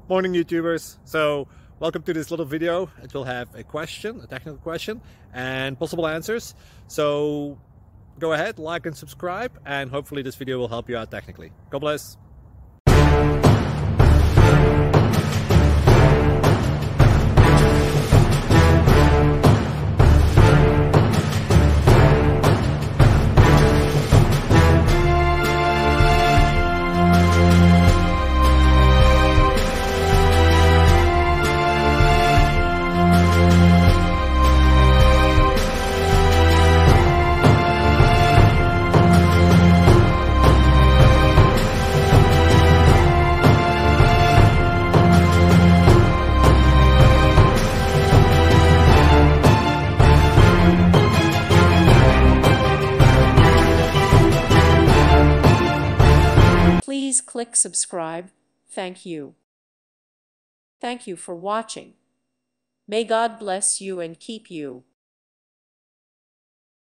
Morning YouTubers. So welcome to this little video. It will have a question, a technical question, and possible answers. So go ahead, like and subscribe, and hopefully this video will help you out technically. God bless. Please click subscribe. Thank you. Thank you for watching. May God bless you and keep you.